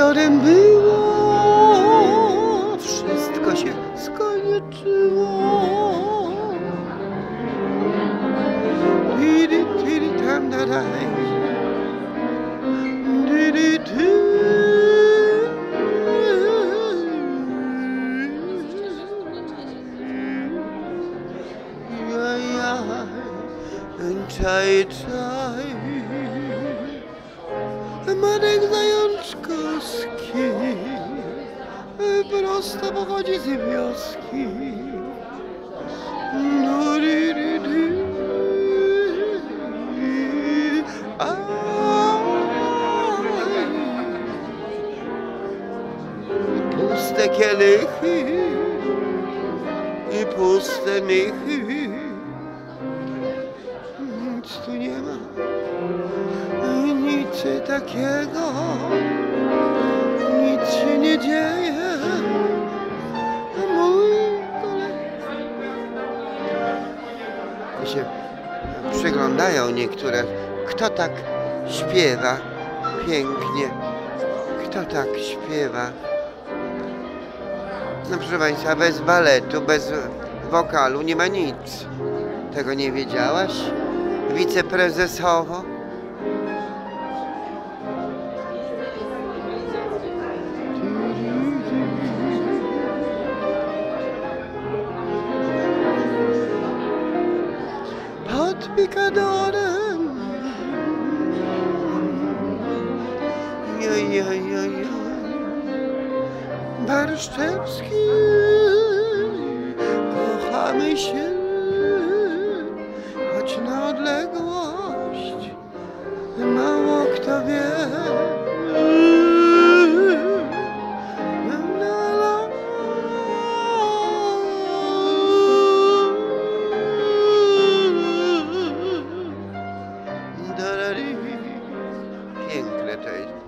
wieczorem było, wszystko się skończyło. Tiri, tiri, tam, da, daj. Tiri, tiri. Czaj, czaj, Marek Zajączkowski prosto pochodzi z wioski. Puste kielichy i puste michy. Nic tu nie ma, nic takiego, nic się nie dzieje. Mój kolega. I się przyglądają niektóre, kto tak śpiewa pięknie, kto tak śpiewa. No proszę Państwa, bez baletu, bez wokalu nie ma nic. Tego nie wiedziałaś? Wiceprezesowo? Pod pikadorem Barszczewski, kochamy się, choć na odległość mało kto wie. Piękne to jest.